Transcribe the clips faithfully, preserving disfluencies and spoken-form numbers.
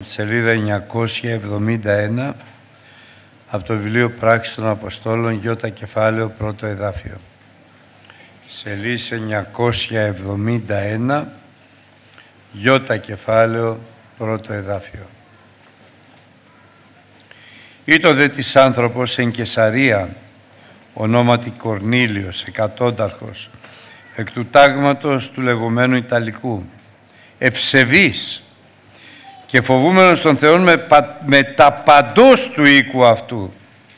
Σελίδα εννιακόσια εβδομήντα ένα από το βιβλίο Πράξεις των Αποστόλων, Γιώτα κεφάλαιο, πρώτο εδάφιο. Σελίδα εννιακόσια εβδομήντα ένα, Γιώτα κεφάλαιο, πρώτο εδάφιο. Ήτο δε της άνθρωπος εν Καισαρία, ονόματι Κορνήλιος, εκατόνταρχος, εκ του τάγματος του λεγόμενου Ιταλικού, ευσεβής και φοβούμενος των Θεών με, πα, με τα παντός του οίκου αυτού,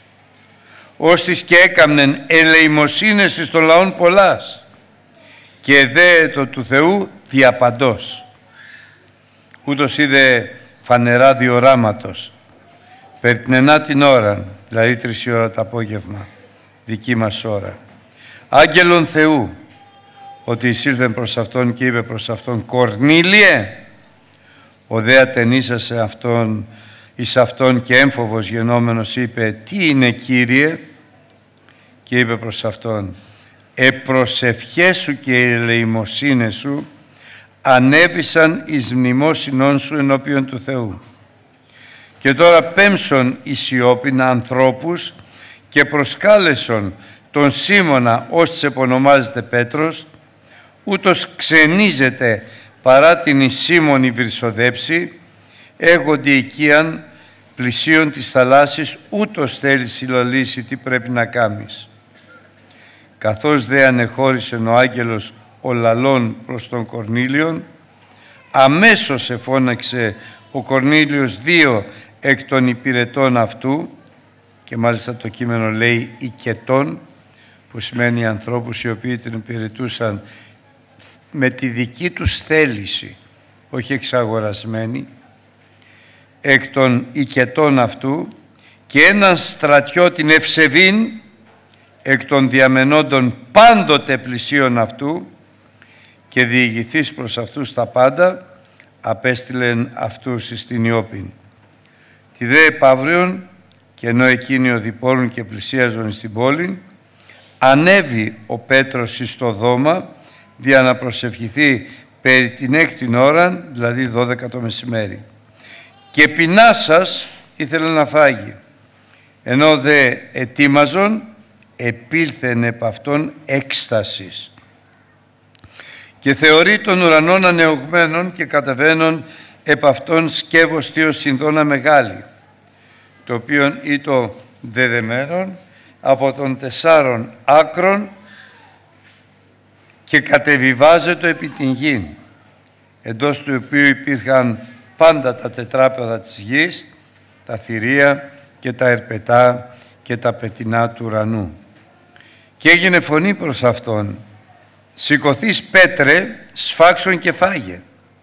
ώστις και έκαμνεν ελεημοσύνες εις των λαών πολλάς και εδέετο του Θεού διαπαντός. Ούτως είδε φανερά διοράματος, περί την ενά την ώρα, δηλαδή τρεις η ώρα το απόγευμα, δική μας ώρα, άγγελον Θεού, ότι εισήλθεν προς αυτόν και είπε προς αυτόν, Κορνήλιε, ο δε ατενίσασε αυτόν, εις αυτόν και έμφοβος γενόμενος είπε, τι είναι Κύριε, και είπε προς αυτόν, επροσευχές σου και οι ελεημοσύνες σου ανέβησαν εις μνημόσυνόν σου ενώπιον του Θεού. Και τώρα πέμψον εις Ιώππην ανθρώπους και προσκάλεσον τον Σίμωνα, ως επωνομάζεται Πέτρος, ούτως ξενίζεται παρά την εις Σίμωνη βυρσοδέψη, έγοντι οικίαν πλησίον της θαλάσσης, ούτως θέλει συλλαλήσει τι πρέπει να κάμεις. Καθώς δε ανεχώρησεν ο άγγελος ο λαλών προς τον Κορνήλιον, αμέσως εφώναξε ο Κορνήλιος δύο εκ των υπηρετών αυτού, και μάλιστα το κείμενο λέει οικετών, που σημαίνει ανθρώπους οι οποίοι την υπηρετούσαν με τη δική τους θέληση, όχι εξαγορασμένη, εκ των οικετών αυτού, και έναν στρατιώτην ευσεβήν εκ των διαμενόντων πάντοτε πλησίον αυτού, και διηγηθείς προς αυτούς τα πάντα, απέστειλεν αυτούς εις την Ιώππην. Τη δε επαύριον, και ενώ εκείνοι οδηπόρουν και πλησίαζον στην πόλη, ανέβη ο Πέτρος εις το δώμα, δια να προσευχηθεί περί την έκτη ώρα, δηλαδή δώδεκα το μεσημέρι. Και πεινάσας ήθελε να φάγει. Ενώ δε ετοίμαζον, επήλθεν επ' αυτόν έκστασης. Και θεωρεί τον ουρανόν ανεωγμένον και κατεβαίνον επ' αυτόν σκεύος θείος συνδόνα μεγάλη, το οποίον ήτο δεδεμένον από των τεσσάρων άκρων και κατεβιβάζετο επί την γην, εντός του οποίου υπήρχαν πάντα τα τετράπεδα της γης, τα θηρία και τα ερπετά και τα πετεινά του ουρανού. Και έγινε φωνή προς αυτόν, σηκωθείς Πέτρε, σφάξον και φάγε.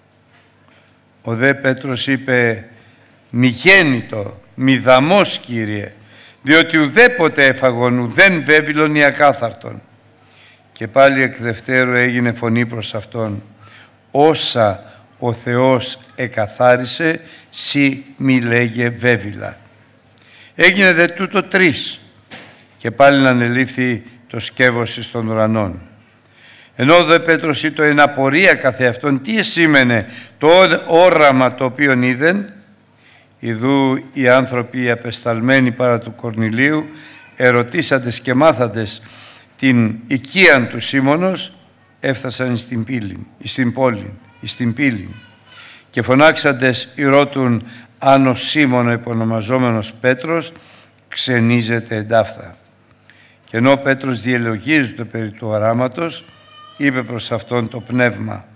Ο δε Πέτρος είπε, μη γέννητο, μη δαμός Κύριε, διότι ουδέποτε έφαγον ουδέν βέβυλον ή ακάθαρτον. Και πάλι εκ δευτέρου έγινε φωνή προς αυτόν, όσα ο Θεός εκαθάρισε, σύ μη λέγε βέβυλα. Έγινε δε τούτο τρεις, και πάλι να ανελήφθη το σκεύος εις των ουρανών. Ενώ δε Πέτρος ήτο εν απορία καθεαυτόν, τι εσήμενε το όραμα το οποίον είδεν, ιδού οι άνθρωποι οι απεσταλμένοι παρά του Κορνηλίου, ερωτήσαντες και μάθαντες την οικίαν του Σίμωνος, έφτασαν στην πύλη, στην πόλη, στην πύλη, και φωνάξαντες ηρώτουν αν ο Σίμωνο υπονομαζόμενος Πέτρος ξενίζεται εντάφθα. Και ενώ ο Πέτρος διελογίζεται περί του οράματος, είπε προς αυτόν το πνεύμα,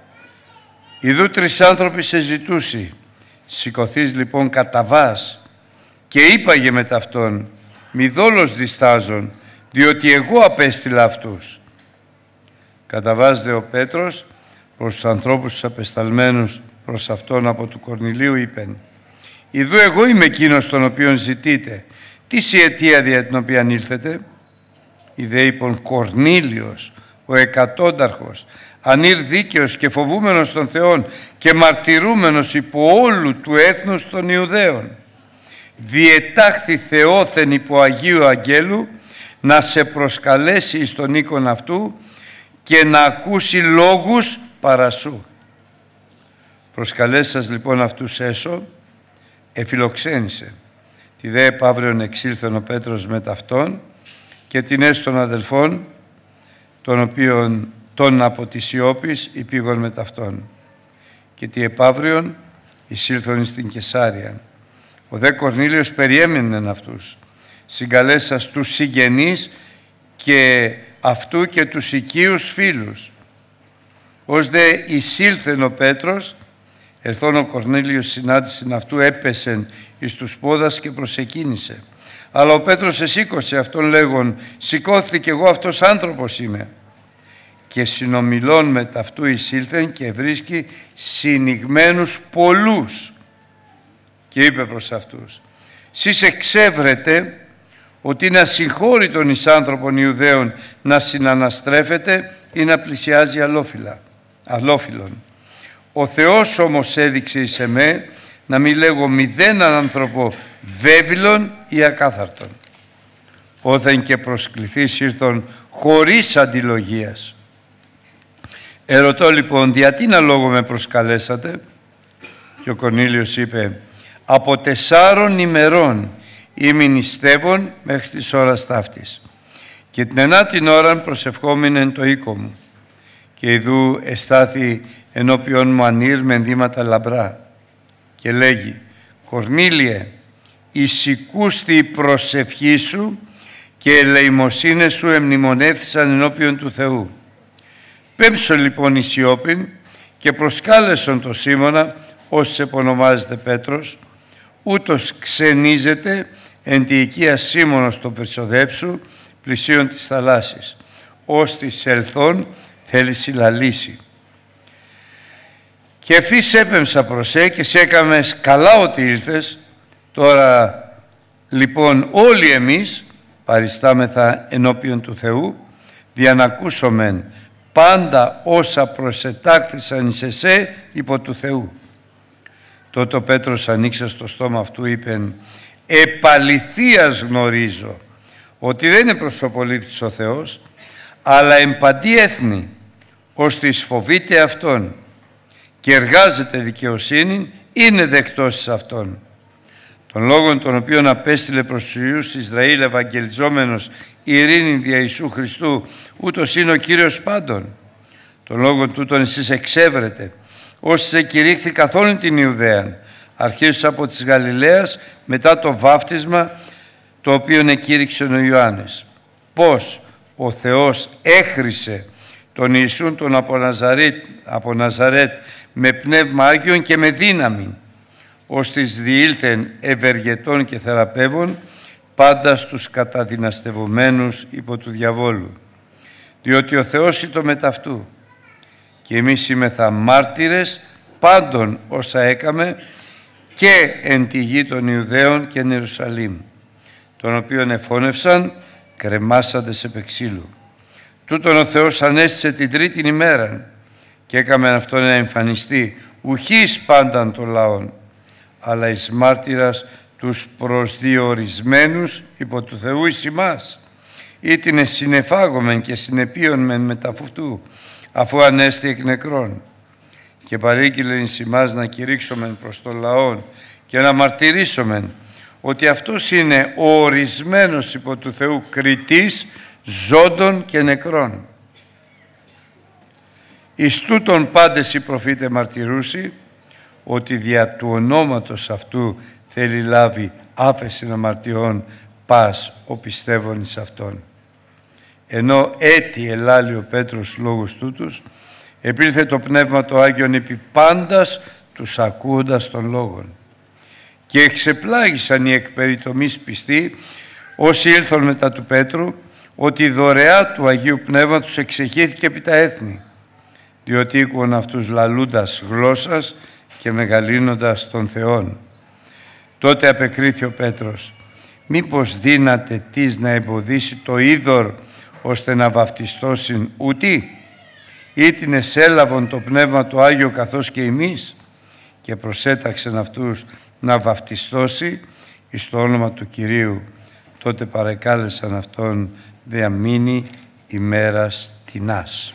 ιδού τρεις άνθρωποι σε ζητούσι, σηκωθείς λοιπόν καταβάς, και είπαγε μετ' αυτόν, μη δόλος διστάζων, διότι εγώ απέστειλα αυτούς. Καταβάς δε ο Πέτρος προς τους ανθρώπους τους απεσταλμένους προς αυτόν από του Κορνηλίου, είπεν, ιδού εγώ είμαι εκείνος τον οποίον ζητείτε, τι η αιτία δια την οποία ήλθετε. Ιδέ είπον Κορνήλιος, ο εκατόνταρχος, ανήρ δίκαιος και φοβούμενος των Θεών και μαρτυρούμενος υπό όλου του έθνους των Ιουδαίων, διετάχθη Θεόθεν υπό Αγίου Αγγέλου να σε προσκαλέσει εις τον οίκον αυτού και να ακούσει λόγους παρασού. Προσκαλέσας λοιπόν αυτούς έσω εφιλοξένησε. Τη δε επαύριον εξήλθεν ο Πέτρος με ταυτόν και την έσω των αδελφών, των οποίων τον από τη Σιώπης υπήγον με ταυτόν. Και τη επαύριον εισήλθον στην Καισάρια. Ο δε Κορνήλιος περιέμενεν αυτούς, συγκαλέσας τους συγγενείς και αυτού και τους οικείους φίλους. Ως δε εισήλθεν ο Πέτρος, ερθών ο Κορνήλιος συνάντησιν αυτού, έπεσεν εις τους πόδας και προσεκίνησε. Αλλά ο Πέτρος εσήκωσε αυτόν λέγον, σηκώθηκε κι εγώ αυτός άνθρωπος είμαι. Και συνομιλών με ταυτού εισήλθεν και βρίσκει συνηγμένους πολλούς. Και είπε προς αυτούς, σεις εξέβρετε ότι είναι ασυγχώρητον εις άνθρωπον Ιουδαίων να συναναστρέφεται ή να πλησιάζει αλόφυλα, αλόφυλον. Ο Θεός όμως έδειξε εις εμέ να μη λέγω μηδέναν άνθρωπο βέβυλον ή ακάθαρτον. Όθεν και προσκληθείς ήρθον χωρίς αντιλογίας. Ερωτώ λοιπόν, διατί να λόγο με προσκαλέσατε? Και ο Κορνήλιος είπε, από τεσσάρων ημερών ήμην νηστεύων μέχρι της ώρας ταύτης. Και την ενάτην ώραν προσευχόμην το οίκο μου. Και ιδού εστάθη ενώπιον μου ανήρ με ενδύματα λαμπρά. Και λέγει, Κορνήλιε, εισηκούστη η προσευχή σου και οι ελεημοσύνες σου εμνημονεύθησαν ενώπιον του Θεού. Πέμψω λοιπόν η Σιώπην και προσκάλεσον το Σίμωνα, όσοι επωνομάζεται Πέτρος, ούτως ξενίζεται εν τη οικία Σίμωνος το Περσοδέψου, πλησίον της θαλάσσης, ως της ελθόν θέλει συλλαλήσει. Και ευθύς έπεμψα προς σε και σε έκαμες καλά ότι ήλθες. Τώρα λοιπόν όλοι εμείς παριστάμεθα ενώπιον του Θεού, διανακούσομεν πάντα όσα προσετάχθησαν εις εσέ υπό του Θεού. Τότε ο Πέτρος ανοίξε στο στόμα αυτού, είπεν, επαληθείας γνωρίζω ότι δεν είναι προσωπολήπτης ο Θεός, αλλά εμπαντή έθνη, ώστε φοβείται Αυτόν και εργάζεται δικαιοσύνη, είναι δεκτός εις Αυτόν. Των λόγων των οποίων απέστειλε προς τους Ιούς Ισραήλ ευαγγελιζόμενος ειρήνη δια Ιησού Χριστού, ούτως είναι ο Κύριος πάντων. Των λόγων τούτων εσείς εξέβρετε, όσοι εκηρύχθη καθ' όλη την Ιουδαία, αρχίζοντας από της Γαλιλαίας μετά το βάφτισμα το οποίο εκήρυξε ο Ιωάννης. Πώς ο Θεός έχρισε τον Ιησούν τον από Ναζαρέτ, από Ναζαρέτ με πνεύμα Άγιον και με δύναμη, ώστις διήλθεν ευεργετών και θεραπεύων πάντα στους καταδυναστευομένους υπό του διαβόλου. Διότι ο Θεός ήτο μετ' αυτού και εμείς είμεθα μάρτυρες πάντων όσα έκαμε και εν τη γη των Ιουδαίων και εν Ιερουσαλήμ, τον οποίον εφώνευσαν κρεμάσαντες επ' ξύλου. Τούτον ο Θεός ανέστησε την τρίτην ημέραν και έκαμε αυτόν να εμφανιστεί ουχής πάνταν των λαών, αλλά εις μάρτυρας τους προσδιορισμένους υπό του Θεού εις ημάς, ήτινε συνεφάγομεν και συνεπίων μετά αυτού, αφού ανέστη εκ νεκρών. Και παρήγγειλεν εις ημάς να κηρύξομεν προς τον λαόν και να μαρτυρήσομεν ότι αυτός είναι ο ορισμένος υπό του Θεού κριτής ζώντων και νεκρών. Εις τούτον πάντες οι προφήτε μαρτυρούσι ότι δια του ονόματος αυτού θέλει λάβει άφεση αμαρτιών πας ο πιστεύων εις αυτόν. Ενώ έτι ελάλει ο Πέτρος λόγους τούτους, επήλθε το Πνεύμα το Άγιον επί πάντας τους ακούοντας των λόγων. Και εξεπλάγησαν οι εκπεριτομείς πιστοί, όσοι ήλθον μετά του Πέτρου, ότι η δωρεά του Αγίου Πνεύματος εξεχήθηκε επί τα έθνη, διότι ήκουον αυτούς λαλούντας γλώσσας και μεγαλύνοντας των Θεών. Τότε απεκρίθη ο Πέτρος, μήπως δύναται τις να εμποδίσει το είδωρ ώστε να βαφτιστώσιν ούτι, ή την εσέλαβον το Πνεύμα το Άγιο καθώς και εμείς, και προσέταξεν αυτούς να βαφτιστώσει εις το όνομα του Κυρίου. Τότε παρεκάλεσαν αυτόν διαμείνει ημέρας τινάς.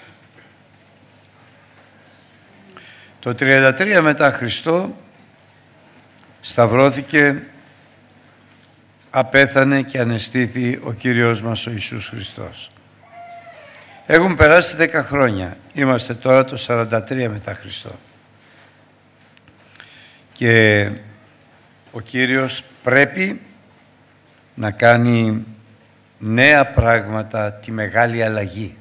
Το τριάντα τρία μετά Χριστό σταυρώθηκε, απέθανε και ανεστήθη ο Κύριος μας ο Ιησούς Χριστός. Έχουν περάσει δέκα χρόνια. Είμαστε τώρα το σαράντα τρία μετά Χριστό. Και ο Κύριος πρέπει να κάνει νέα πράγματα, τη μεγάλη αλλαγή.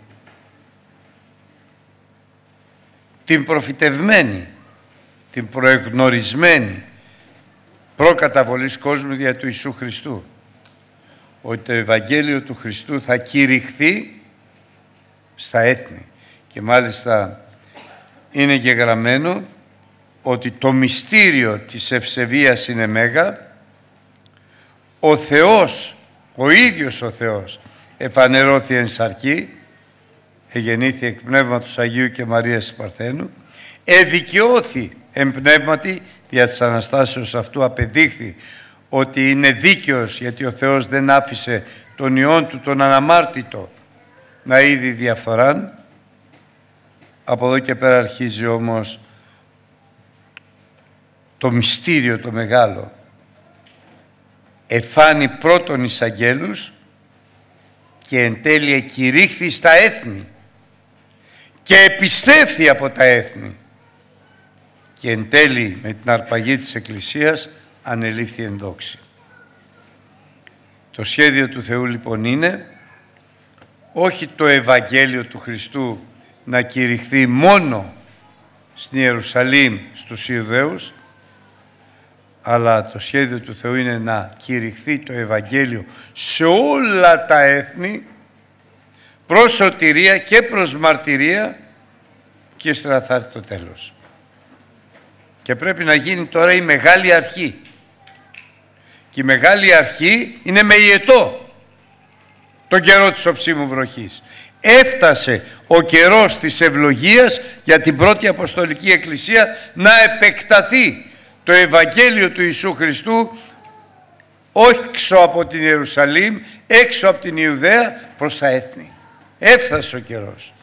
Την προφητευμένη, την προεγνωρισμένη προκαταβολής κόσμου δια του Ιησού Χριστού. Ότι το Ευαγγέλιο του Χριστού θα κηρυχθεί στα έθνη. Και μάλιστα είναι γεγραμμένο ότι το μυστήριο της ευσεβίας είναι μέγα. Ο Θεός, ο ίδιος ο Θεός, εφανερώθη εν σαρκή, εγεννήθη εκ Πνεύματος Αγίου και Μαρίας Παρθένου, εδικαιώθη εν πνεύματι, δια της Αναστάσεως αυτού απεδείχθη ότι είναι δίκαιος, γιατί ο Θεός δεν άφησε τον Υιόν Του, τον αναμάρτητο, να είδει διαφθοράν. Από εδώ και πέρα αρχίζει όμως το μυστήριο το μεγάλο. Εφάνει πρώτον εις αγγέλους και εν τέλει εκηρύχθη στα έθνη και επιστέφθη από τα έθνη και εν τέλει με την αρπαγή της Εκκλησίας ανελήφθη εν δόξη. Το σχέδιο του Θεού λοιπόν είναι όχι το Ευαγγέλιο του Χριστού να κηρυχθεί μόνο στην Ιερουσαλήμ στους Ιουδαίους, αλλά το σχέδιο του Θεού είναι να κηρυχθεί το Ευαγγέλιο σε όλα τα έθνη προς σωτηρία και προς μαρτυρία και ύστερα θα έρθει το τέλος. Και πρέπει να γίνει τώρα η Μεγάλη Αρχή. Και η Μεγάλη Αρχή είναι με ιετό τον καιρό της οψίμου βροχής. Έφτασε ο καιρός της ευλογίας για την πρώτη Αποστολική Εκκλησία να επεκταθεί το Ευαγγέλιο του Ιησού Χριστού έξω από την Ιερουσαλήμ, έξω από την Ιουδαία προς τα έθνη. Έφτασε ο καιρός.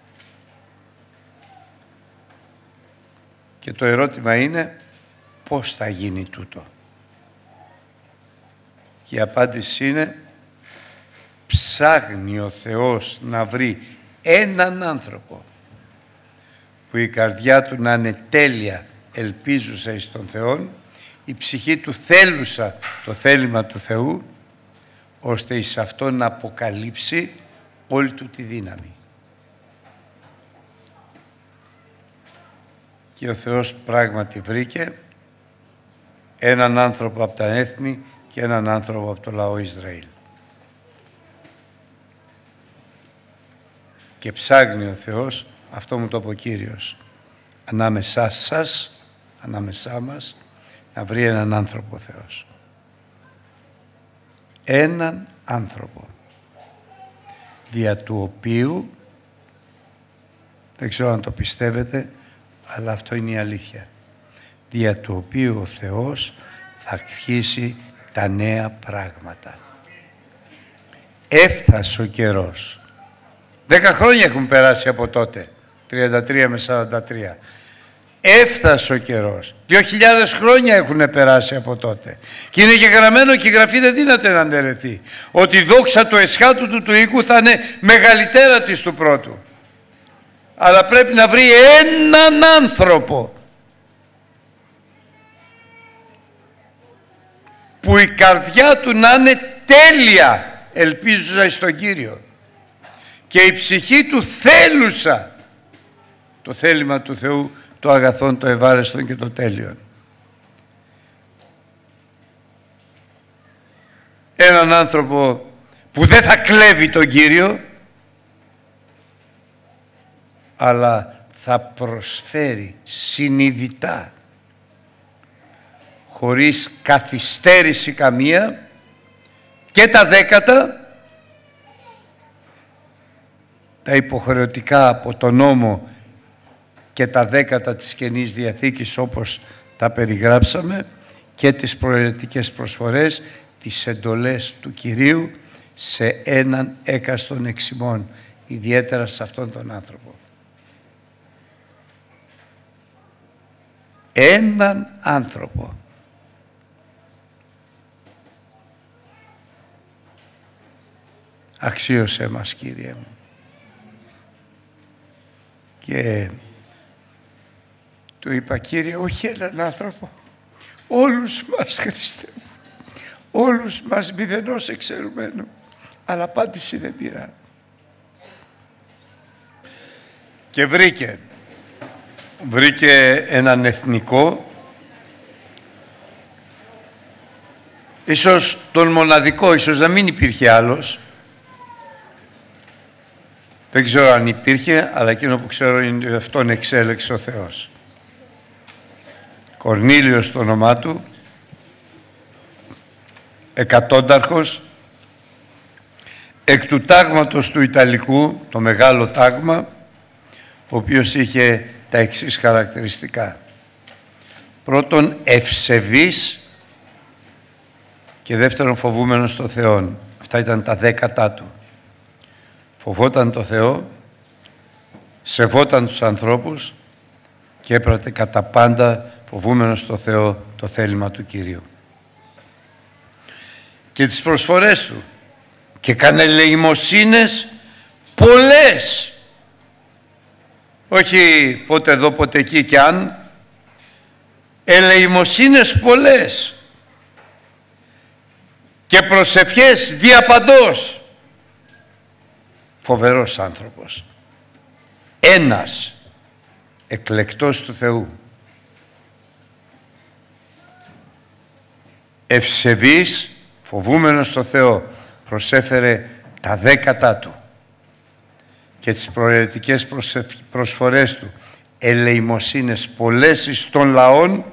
Και το ερώτημα είναι πώς θα γίνει τούτο. Και η απάντηση είναι ψάχνει ο Θεός να βρει έναν άνθρωπο που η καρδιά του να είναι τέλεια, ελπίζουσα εις τον Θεόν, η ψυχή του θέλουσα το θέλημα του Θεού, ώστε εις αυτό να αποκαλύψει όλη του τη δύναμη. Και ο Θεός πράγματι βρήκε έναν άνθρωπο από τα έθνη και έναν άνθρωπο από το λαό Ισραήλ. Και ψάχνει ο Θεός, αυτό μου το είπε ο Κύριος, ανάμεσά σας, ανάμεσά μας, να βρει έναν άνθρωπο ο Θεός. Έναν άνθρωπο, δια του οποίου, δεν ξέρω αν το πιστεύετε, αλλά αυτό είναι η αλήθεια, δια του οποίου ο Θεός θα αρχίσει τα νέα πράγματα. Έφτασε ο καιρός. Δέκα χρόνια έχουν περάσει από τότε, τριάντα τρία με σαράντα τρία. Έφτασε ο καιρός. Δύο χιλιάδες χρόνια έχουν περάσει από τότε. Και είναι και γραμμένο και η Γραφή δεν δύναται να αναιρεθεί. Ότι η δόξα του εσχάτου του του οίκου θα είναι μεγαλύτερα της του πρώτου. Αλλά πρέπει να βρει έναν άνθρωπο που η καρδιά του να είναι τέλεια, ελπίζουσα εις τον Κύριο, και η ψυχή του θέλουσα το θέλημα του Θεού, το αγαθόν, το ευάρεστον και το τέλειον. Έναν άνθρωπο που δεν θα κλέβει τον Κύριο, αλλά θα προσφέρει συνειδητά, χωρίς καθυστέρηση καμία, και τα δέκατα, τα υποχρεωτικά από τον νόμο και τα δέκατα της Καινής Διαθήκης όπως τα περιγράψαμε, και τις προαιρετικές προσφορές, τις εντολές του Κυρίου σε έναν έκαστον εξημών, ιδιαίτερα σε αυτόν τον άνθρωπο. Έναν άνθρωπο Αξίωσέ μας, Κύριε μου. Και του είπα, Κύριε, όχι έναν άνθρωπο, όλους μας, Χριστέ μου, όλους μας μηδενός εξαιρουμένου, αλλά απάντηση δεν πήρα. Και βρήκε, βρήκε έναν εθνικό, ίσως τον μοναδικό, ίσως να μην υπήρχε άλλος. Δεν ξέρω αν υπήρχε, αλλά εκείνο που ξέρω είναι ότι αυτόν εξέλεξε ο Θεός. Κορνήλιος το όνομά του, εκατόνταρχος, εκ του τάγματος του Ιταλικού, το μεγάλο τάγμα, ο οποίος είχε τα εξής χαρακτηριστικά. Πρώτον, ευσεβής, και δεύτερον, φοβούμενος το Θεόν. Αυτά ήταν τα δέκατά του. Φοβόταν το Θεό, σεβόταν τους ανθρώπους και έπρατε κατά πάντα, φοβούμενος το Θεό, το θέλημα του Κυρίου. Και τις προσφορές του. Και κάνε ελεημοσύνες πολλές. Όχι πότε εδώ, πότε εκεί και αν. Ελεημοσύνες πολλές. Και προσευχές διαπαντός. Φοβερός άνθρωπος. Ένας εκλεκτός του Θεού. Ευσεβής, φοβούμενος το Θεό, προσέφερε τα δέκατά του και τις προαιρετικές προσφορές του, ελεημοσύνες πολλές εις των λαών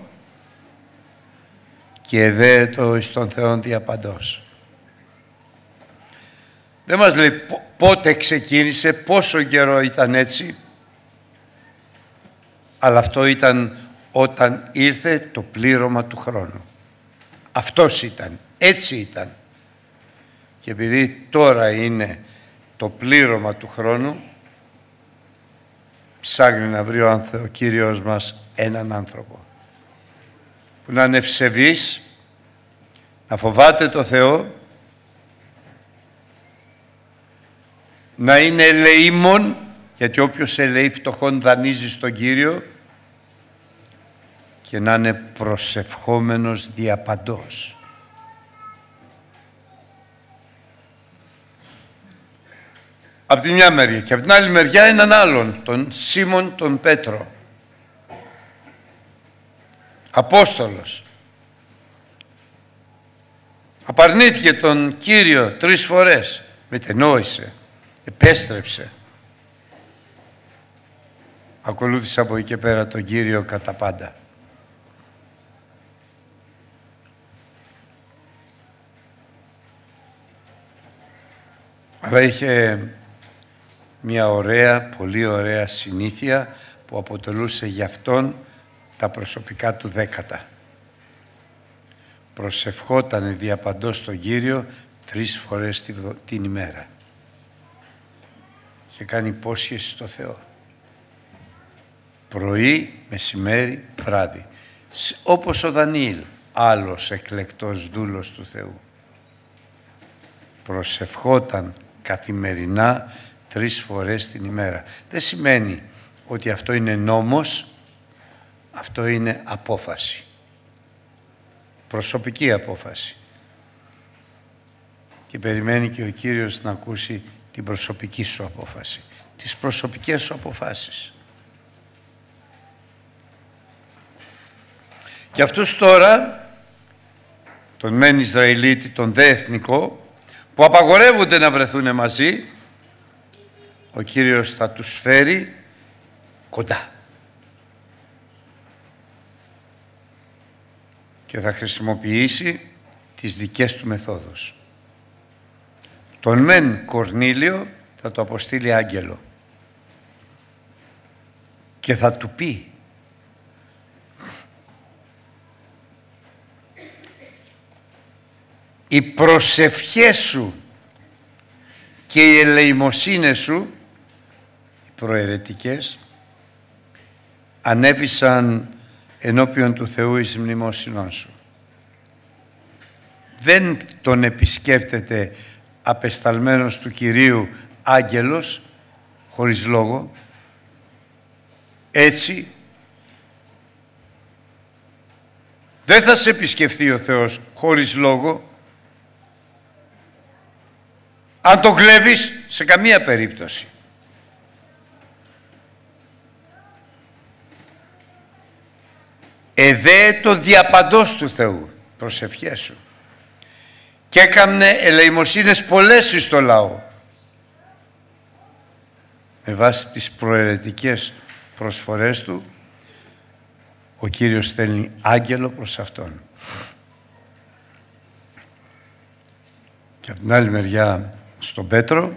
και εδέετο εις των Θεών διαπαντός. Δεν μας λέει πότε ξεκίνησε, πόσο καιρό ήταν έτσι, αλλά αυτό ήταν όταν ήρθε το πλήρωμα του χρόνου. Αυτός ήταν, έτσι ήταν. Και επειδή τώρα είναι το πλήρωμα του χρόνου, ψάχνει να βρει ο, ο Κύριος μας έναν άνθρωπο που να είναι ευσεβής, να φοβάται το Θεό, να είναι ελεήμων, γιατί όποιος ελεεί φτωχόν δανείζει στον Κύριο, και να είναι προσευχόμενος διαπαντός. Από τη μια μεριά και από την άλλη μεριά έναν άλλον, τον Σίμων τον Πέτρο, Απόστολος. Απαρνήθηκε τον Κύριο τρεις φορές, μετενόησε, επέστρεψε. Ακολούθησε από εκεί και πέρα τον Κύριο κατά πάντα. Αλλά είχε μια ωραία, πολύ ωραία συνήθεια που αποτελούσε για αυτόν τα προσωπικά του δέκατα. Προσευχότανε διαπαντός στον Κύριο τρεις φορές την ημέρα. Και κάνει υπόσχεση στο Θεό. Πρωί, μεσημέρι, βράδυ. Όπως ο Δανιήλ, άλλος εκλεκτός δούλος του Θεού. Προσευχόταν καθημερινά τρεις φορές την ημέρα. Δεν σημαίνει ότι αυτό είναι νόμος, αυτό είναι απόφαση. Προσωπική απόφαση. Και περιμένει και ο Κύριος να ακούσει την προσωπική σου απόφαση. Τις προσωπικές σου αποφάσεις. Και αυτούς τώρα, τον μεν Ισραηλίτη, τον δε εθνικό, που απαγορεύονται να βρεθούν μαζί, ο Κύριος θα τους φέρει κοντά. Και θα χρησιμοποιήσει τις δικές του μεθόδους. Τον μεν Κορνήλιο θα το αποστείλει άγγελο και θα του πει οι προσευχές σου και οι ελεημοσύνες σου, οι προαιρετικές, ανέβησαν ενώπιον του Θεού εις μνημόσυνόν σου. Δεν τον επισκέπτεται απεσταλμένος του Κυρίου άγγελος, χωρίς λόγο, έτσι δεν θα σε επισκεφθεί ο Θεός χωρίς λόγο, αν το κλέβεις σε καμία περίπτωση. Εδέ το διαπαντός του Θεού, προσευχές σου, και έκαμνε ελεημοσύνες πολλές εις το λαό. Με βάση τις προαιρετικές προσφορές του, ο Κύριος στέλνει άγγελο προς Αυτόν. Και από την άλλη μεριά, στον Πέτρο,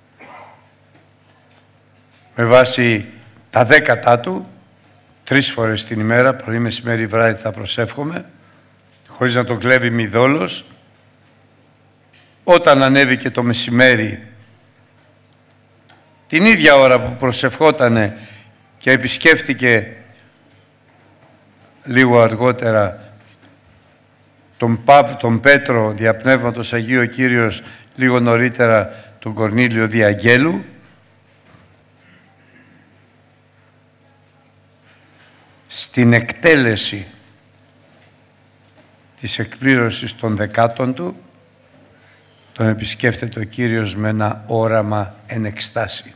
με βάση τα δέκατά του, τρεις φορές την ημέρα, πρωί, μεσημέρι, βράδυ θα προσεύχομαι, χωρίς να τον κλέβει μη δόλος. Όταν ανέβηκε το μεσημέρι, την ίδια ώρα που προσευχότανε και επισκέφτηκε λίγο αργότερα τον, Παύ, τον Πέτρο δια Πνεύματος Αγίου, ο Κύριος λίγο νωρίτερα τον Κορνήλιο δια Αγγέλου, στην εκτέλεση της εκπλήρωσης των δεκάτων του, τον επισκέφτεται ο Κύριος με ένα όραμα εν εκστάση,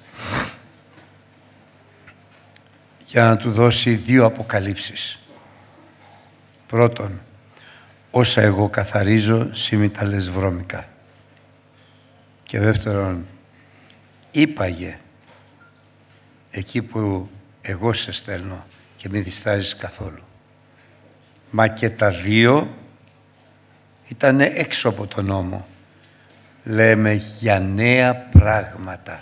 για να του δώσει δύο αποκαλύψεις. Πρώτον, όσα εγώ καθαρίζω σίμιταλες βρώμικα. Και δεύτερον, είπαγε εκεί που εγώ σε στέλνω και μη διστάζεις καθόλου. Μα και τα δύο ήταν έξω από τον νόμο. Λέμε για νέα πράγματα.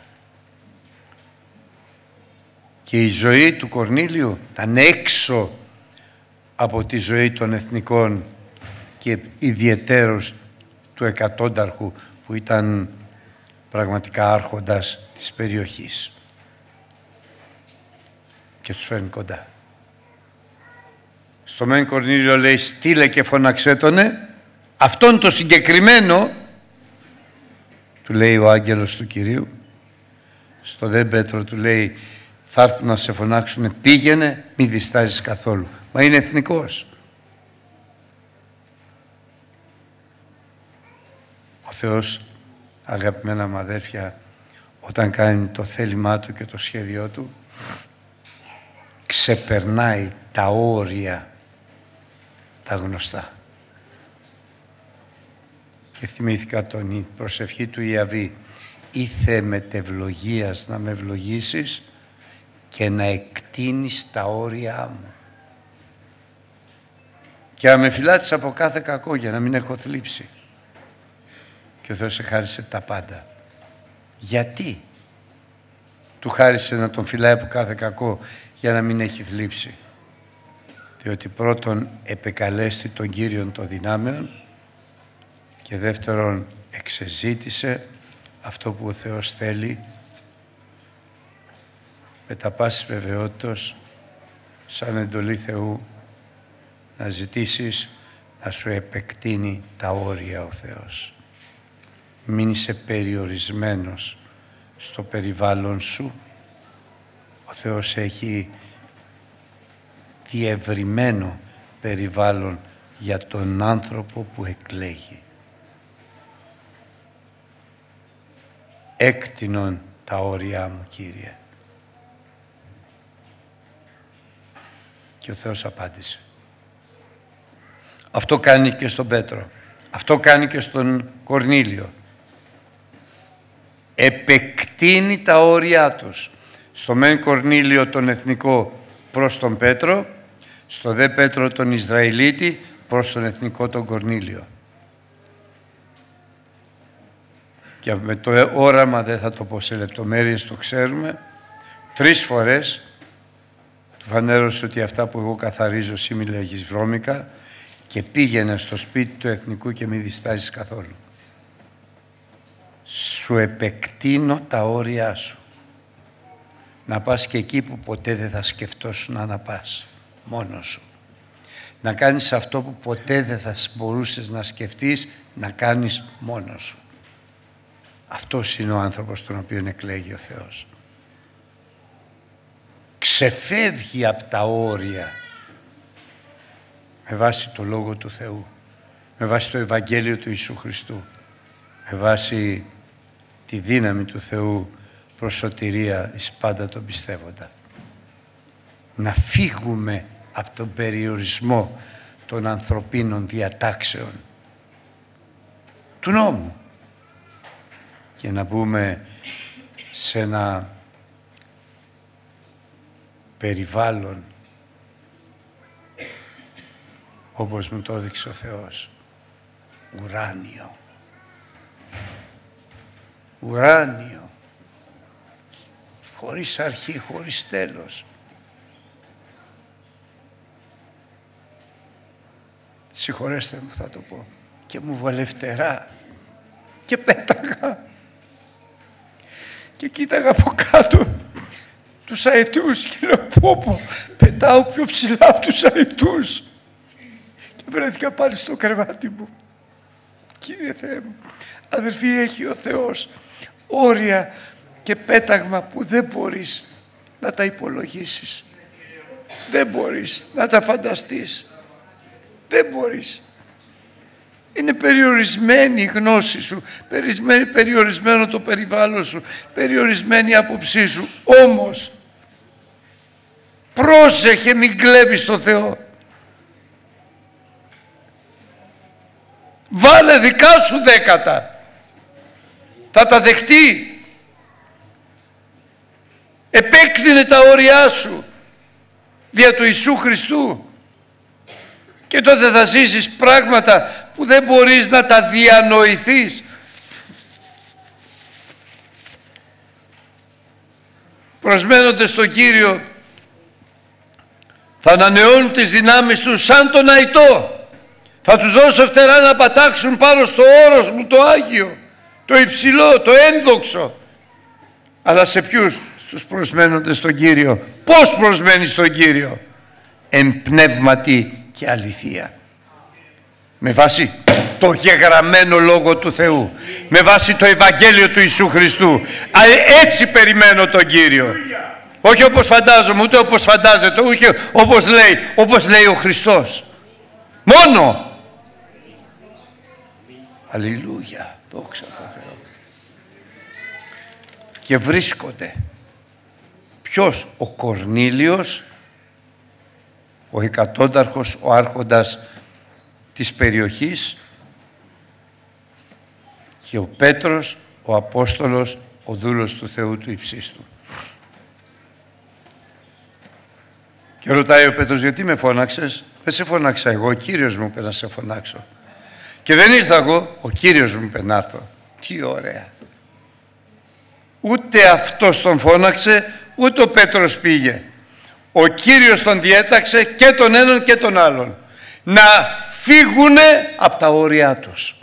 Και η ζωή του Κορνήλιου ήταν έξω από τη ζωή των εθνικών και ιδιαιτέρως του εκατόνταρχου που ήταν πραγματικά άρχοντας της περιοχής. Και τους φέρνει κοντά. Στο μεν Κορνήλιο λέει στείλε και φωναξέ τονε, αυτόν το συγκεκριμένο του λέει ο άγγελος του Κυρίου. Στο δε Πέτρο του λέει θα έρθουν να σε φωνάξουν, πήγαινε, μη διστάζεις καθόλου. Μα είναι εθνικός. Ο Θεός, αγαπημένα μου αδέρφια, όταν κάνει το θέλημά Του και το σχέδιό Του, ξεπερνάει τα όρια τα γνωστά. Και θυμήθηκα τον προσευχή του Ιαβή, ήθε μετευλογίας να με ευλογήσεις και να εκτείνεις τα όρια μου. Και να με φυλάτεις από κάθε κακό για να μην έχω θλίψει. Και ο Θεός σε χάρισε τα πάντα. Γιατί του χάρισε να τον φυλάει από κάθε κακό για να μην έχει θλίψη? Διότι πρώτον επεκαλέστη τον Κύριον των δυνάμεων και δεύτερον εξεζήτησε αυτό που ο Θεός θέλει με τα πάσης βεβαιότητος σαν εντολή Θεού να ζητήσεις να σου επεκτείνει τα όρια ο Θεός. Μην είσαι περιορισμένος στο περιβάλλον σου. Ο Θεός έχει διευρυμένο περιβάλλον για τον άνθρωπο που εκλέγει. Έκτινον τα όρια μου, Κύριε. Και ο Θεός απάντησε. Αυτό κάνει και στον Πέτρο. Αυτό κάνει και στον Κορνήλιο. Επεκτείνει τα όρια τους. Στο μεν Κορνήλιο τον εθνικό προς τον Πέτρο, στο δε Πέτρο τον Ισραηλίτη προς τον εθνικό τον Κορνήλιο. Και με το όραμα, δεν θα το πω σε λεπτομέρειες, το ξέρουμε, τρεις φορές του φανέρωσε ότι αυτά που εγώ καθαρίζω σήμη λέγεις βρώμικα και πήγαινε στο σπίτι του εθνικού και μη διστάζεις καθόλου. Σου επεκτείνω τα όρια σου. Να πας και εκεί που ποτέ δεν θα σκεφτόσουν να πας, μόνος σου. Να κάνεις αυτό που ποτέ δεν θα μπορούσες να σκεφτείς να κάνεις μόνος σου. Αυτός είναι ο άνθρωπος τον οποίο εκλέγει ο Θεός. Ξεφεύγει από τα όρια με βάση το Λόγο του Θεού, με βάση το Ευαγγέλιο του Ιησού Χριστού, με βάση τη δύναμη του Θεού προς σωτηρία εις πάντα τον πιστεύοντα. Να φύγουμε από τον περιορισμό των ανθρωπίνων διατάξεων του νόμου και να μπούμε σε ένα περιβάλλον όπως μου το έδειξε ο Θεός, ουράνιο. Ουράνιο. Χωρίς αρχή, χωρίς τέλος. Συγχωρέστε μου θα το πω. Και μου βάλε φτερά και πέταγα και κοίταγα από κάτω τους αετούς και λέω πω πω, πετάω πιο ψηλά από τους αετούς και βρέθηκα πάλι στο κρεβάτι μου. Κύριε Θεέ μου, αδελφοί, έχει ο Θεός όρια και πέταγμα που δεν μπορείς να τα υπολογίσεις, δεν μπορείς να τα φανταστείς, δεν μπορείς. Είναι περιορισμένη η γνώση σου, περιορισμένο το περιβάλλον σου, περιορισμένη η άποψή σου. Όμως, πρόσεχε, μην κλέβεις το Θεό. Βάλε δικά σου δέκατα. Θα τα δεχτεί. Επέκτηνε τα όρια σου δια του Ιησού Χριστού. Και τότε θα ζήσεις πράγματα που δεν μπορείς να τα διανοηθείς. Προσμένονται στον Κύριο θα ανανεώνουν τις δυνάμεις τους σαν τον αητό. Θα τους δώσω φτερά να πατάξουν πάνω στο όρος μου το Άγιο, το υψηλό, το ένδοξο. Αλλά σε ποιους? Στους προσμένοντες στον Κύριο. Πώς προσμένεις στον Κύριο? Εν πνεύματι και αληθεία. Με βάση το γεγραμμένο Λόγο του Θεού, με βάση το Ευαγγέλιο του Ιησού Χριστού. Έτσι περιμένω τον Κύριο. Όχι όπως φαντάζομαι, ούτε όπως φαντάζεται, ούτε όπως λέει, όπως λέει ο Χριστός. Μόνο. Αλληλούια, δόξα τω Θεώ. Και βρίσκονται. Ποιος? Ο Κορνήλιος, ο εκατόνταρχος, ο άρχοντας της περιοχής, και ο Πέτρος, ο Απόστολος, ο δούλος του Θεού του Υψίστου. Και ρωτάει ο Πέτρος, γιατί με φώναξες? Δεν σε φώναξα εγώ, ο Κύριος μου είπε να σε φωνάξω. Και δεν ήρθα εγώ, ο Κύριος μου είπε να έρθω. Τι ωραία. Ούτε αυτός τον φώναξε, ούτε ο Πέτρος πήγε. Ο Κύριος τον διέταξε και τον έναν και τον άλλον να φύγουνε από τα όρια τους.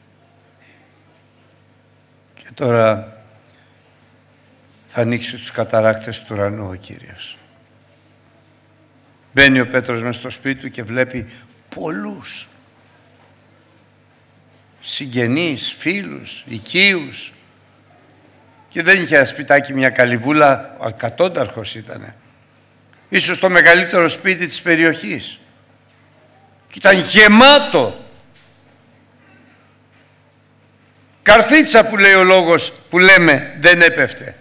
Και τώρα θα ανοίξει τους καταράκτες του ουρανού ο Κύριος. Μπαίνει ο Πέτρος μες στο σπίτι του και βλέπει πολλούς συγγενείς, φίλους, οικείους, και δεν είχε ένα σπιτάκι, μια καλυβούλα, ο εκατόνταρχος ήτανε. Ίσως το μεγαλύτερο σπίτι της περιοχής. Και ήταν γεμάτο. Καρφίτσα που λέει ο λόγος, που λέμε, δεν έπεφτε.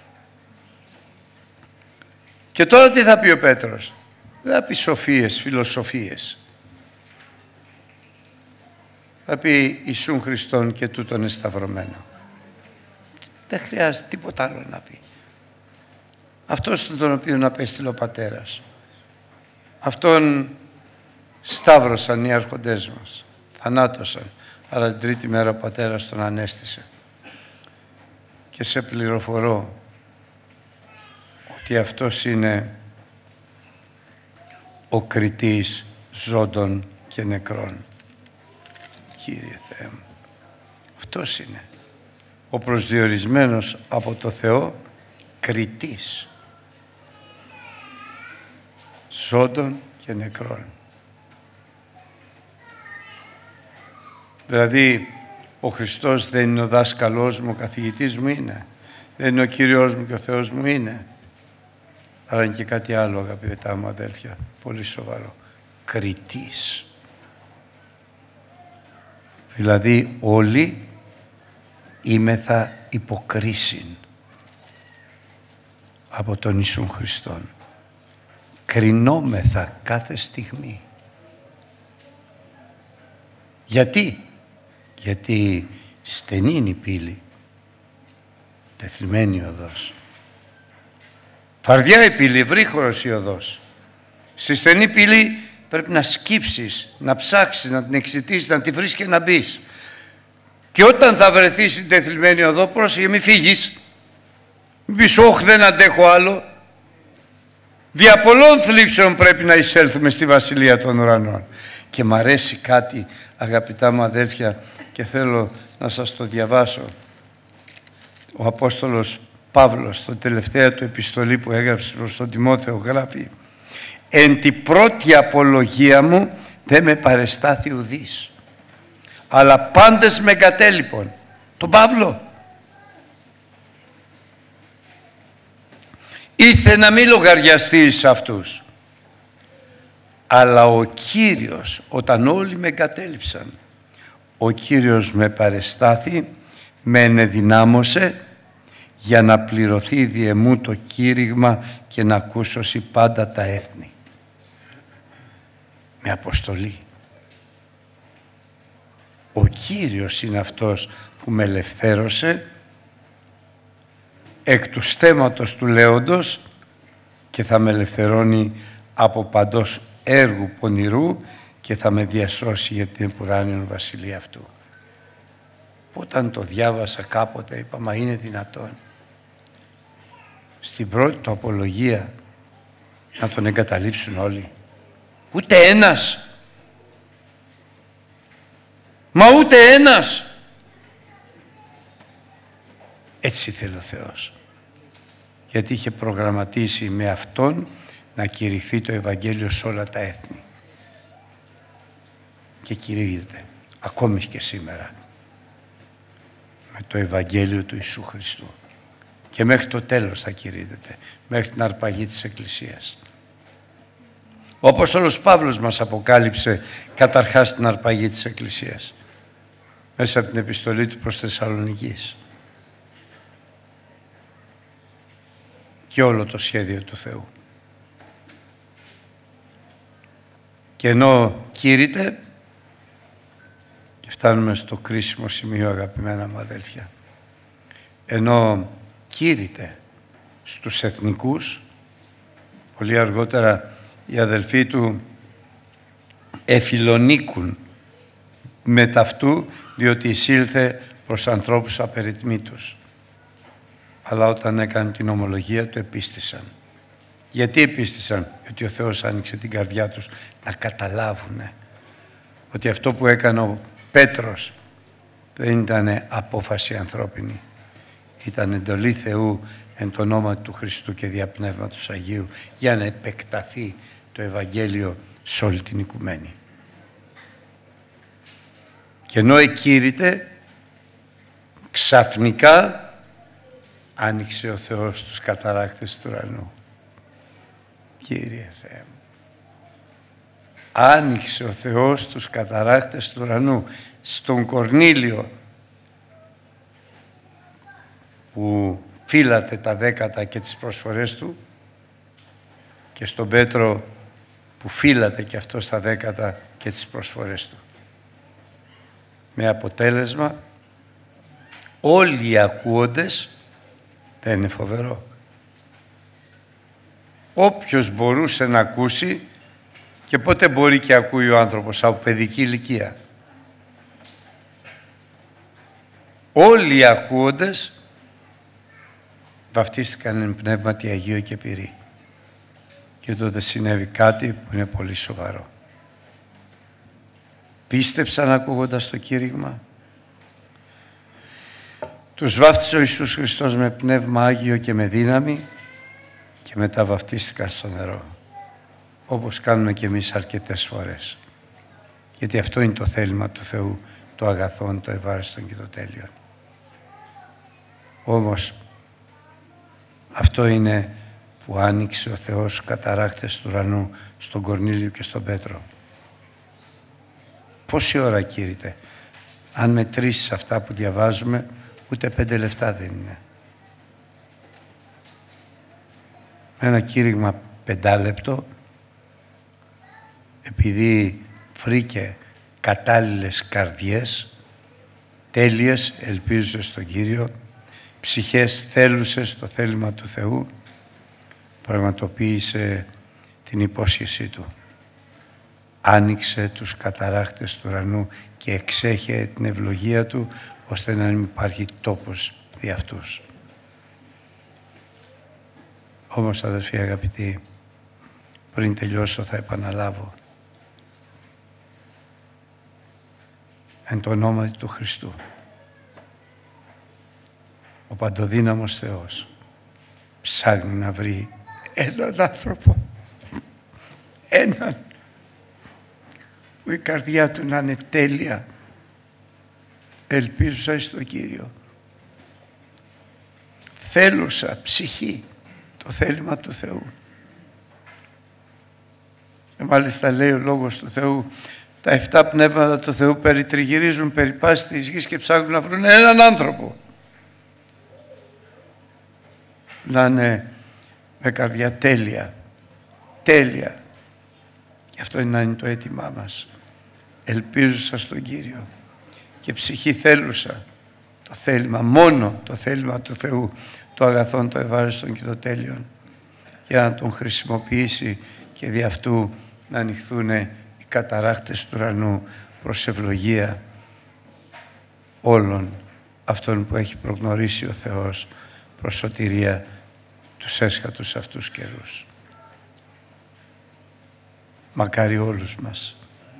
Και τώρα τι θα πει ο Πέτρος? Δεν θα πει σοφίες, φιλοσοφίες. Θα πει Ιησούν Χριστόν και τούτον εσταυρωμένο. Δεν χρειάζεται τίποτα άλλο να πει. Αυτός τον οποίο απέστειλε ο Πατέρας. Αυτόν σταύρωσαν οι άρχοντές μας. Θανάτωσαν. Αλλά την τρίτη μέρα ο Πατέρας τον ανέστησε. Και σε πληροφορώ ότι αυτός είναι ο κριτής ζώντων και νεκρών. Κύριε Θεέ μου, αυτός είναι ο προσδιορισμένος από το Θεό κριτής ζώντων και νεκρών. Δηλαδή Ο Χριστός δεν είναι ο δάσκαλός μου, ο καθηγητής μου είναι. Δεν είναι ο Κύριος μου και ο Θεός μου είναι. Αλλά είναι και κάτι άλλο, αγαπητά μου αδέλφια, πολύ σοβαρό. Κριτής. Δηλαδή όλοι είμεθα υποκρίσιν από τον Ιησούν Χριστόν. Κρινόμεθα κάθε στιγμή. Γιατί? Γιατί στενή είναι η πύλη, τεθλιμμένη η οδός. Φαρδιά η πύλη, ευρύχωρος η οδός. Στη στενή πύλη πρέπει να σκύψεις, να ψάξεις, να την εξητήσεις, να τη βρεις και να μπεις. Και όταν θα βρεθείς στην τεθλιμμένη οδό, πρόσεχε, μη φύγεις. Μη πεις, όχ, δεν αντέχω άλλο. Δια πολλών θλίψεων πρέπει να εισέλθουμε στη Βασιλεία των Ουρανών. Και μ' αρέσει κάτι, αγαπητά μου αδέλφια, και θέλω να σας το διαβάσω. Ο Απόστολος Παύλος, στο τελευταία του επιστολή που έγραψε προς τον Τιμόθεο, γράφει: «Εν τη πρώτη απολογία μου δεν με παρεστάθη ουδής, αλλά πάντες με εγκατέλειπον». Τον Παύλο. Ήθε να μην λογαριαστεί σε αυτούς. Αλλά ο Κύριος, όταν όλοι με εγκατέλειψαν, ο Κύριος με παρεστάθη, με ενεδυνάμωσε, για να πληρωθεί διεμού το κήρυγμα και να ακούσωση πάντα τα έθνη. Με αποστολή. Ο Κύριος είναι αυτός που με ελευθέρωσε εκ του στέματος του λέοντος και θα με ελευθερώνει από παντός έργου πονηρού και θα με διασώσει για την επουράνιον βασιλεία αυτού. Όταν το διάβασα κάποτε είπα, μα είναι δυνατόν στην πρώτη του απολογία να τον εγκαταλείψουν όλοι? Ούτε ένας. Μα ούτε ένας. Έτσι θέλει ο Θεός. Γιατί είχε προγραμματίσει με Αυτόν να κηρυχθεί το Ευαγγέλιο σε όλα τα έθνη. Και κηρύγεται ακόμη και σήμερα με το Ευαγγέλιο του Ιησού Χριστού. Και μέχρι το τέλος θα κηρύττεται, μέχρι την αρπαγή της Εκκλησίας. Ο Απόστολος Παύλος μας αποκάλυψε καταρχάς την αρπαγή της Εκκλησίας μέσα από την επιστολή του προς Θεσσαλονικής και όλο το σχέδιο του Θεού. Και ενώ κήρυτε, και φτάνουμε στο κρίσιμο σημείο, αγαπημένα μου αδέλφια, ενώ κήρυτε στους εθνικούς, πολύ αργότερα οι αδελφοί του εφιλονίκουν με ταυτού, διότι εισήλθε προς ανθρώπους απεριτμήτους. Αλλά όταν έκανε την ομολογία του επίστησαν. Γιατί επίστησαν? Γιατί ο Θεός άνοιξε την καρδιά τους να καταλάβουν ότι αυτό που έκανε ο Πέτρος δεν ήταν απόφαση ανθρώπινη. Ήταν εντολή Θεού εν το όνομα του Χριστού και δια Πνεύματος Αγίου για να επεκταθεί το Ευαγγέλιο σε όλη την οικουμένη. Και ενώ εκήρυτε, ξαφνικά άνοιξε ο Θεός τους καταράκτες του ουρανού. Κύριε Θεέ μου, άνοιξε ο Θεός τους καταράκτες του ουρανού στον Κορνήλιο που φύλατε τα δέκατα και τις προσφορές του και στον Πέτρο που φύλατε και αυτό στα δέκατα και τις προσφορές του. Με αποτέλεσμα όλοι οι ακούοντες, δεν είναι φοβερό? Όποιος μπορούσε να ακούσει, και πότε μπορεί και ακούει ο άνθρωπος από παιδική ηλικία, όλοι οι ακούοντες βαφτίστηκαν εν πνεύματι Αγίου και πυρί. Και τότε συνέβη κάτι που είναι πολύ σοβαρό. Πίστεψαν ακούγοντας το κήρυγμα. Τους βάφτισε ο Ιησούς Χριστός με πνεύμα Άγιο και με δύναμη και μετά βαφτίστηκαν στο νερό. Όπως κάνουμε και εμείς αρκετές φορές. Γιατί αυτό είναι το θέλημα του Θεού, το αγαθόν, το ευάρεστον και το τέλειον. Όμως, αυτό είναι που άνοιξε ο Θεός καταρράκτες του ουρανού στον Κορνήλιο και στον Πέτρο. Πόση ώρα κήρυτε? Αν μετρήσεις αυτά που διαβάζουμε, ούτε πέντε λεφτά δεν είναι. Με ένα κήρυγμα πεντάλεπτο, επειδή βρήκε κατάλληλες καρδιές, τέλειες, ελπίζουσες στον Κύριο, ψυχές θέλουσες το θέλημα του Θεού, πραγματοποίησε την υπόσχεσή Του. Άνοιξε τους καταρράκτες του ουρανού και εξέχε την ευλογία Του, ώστε να μην υπάρχει τόπος δι' αυτούς. Όμως, αδελφοί αγαπητοί, πριν τελειώσω θα επαναλάβω. Εν το όνομα του Χριστού, ο παντοδύναμος Θεός ψάχνει να βρει έναν άνθρωπο, έναν που η καρδιά του να είναι τέλεια, ελπίζουσα στον Κύριο, θέλουσα ψυχή το θέλημα του Θεού. Και μάλιστα λέει ο Λόγος του Θεού, τα εφτά πνεύματα του Θεού περιτριγυρίζουν περί πάσης της γης και ψάχνουν να βρουν έναν άνθρωπο να είναι με καρδιά τέλεια, τέλεια. Και αυτό είναι να είναι το αίτημά μας. Ελπίζουσα στον Κύριο και ψυχή θέλουσα το θέλημα, μόνο το θέλημα του Θεού, το αγαθόν, το ευάρεστον και το τέλειον, για να τον χρησιμοποιήσει και δι' αυτού να ανοιχθούν οι καταρράκτες του ουρανού προς ευλογία όλων αυτών που έχει προγνωρίσει ο Θεός προς σωτηρία τους έσχατους αυτούς καιρούς. Μακάρι όλους μας.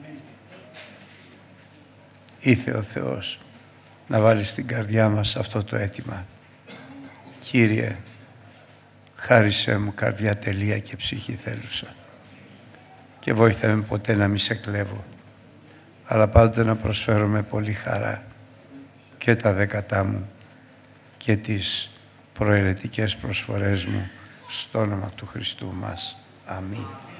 Ήθε ο Θεός να βάλει στην καρδιά μας αυτό το αίτημα. Κύριε, χάρισέ μου καρδιά τελεία και ψυχή θέλουσα και βοήθα με ποτέ να μην σε κλέβω, αλλά πάντοτε να προσφέρω με πολύ χαρά και τα δέκατά μου και τις προαιρετικές προσφορές μου στο όνομα του Χριστού μας. Αμήν.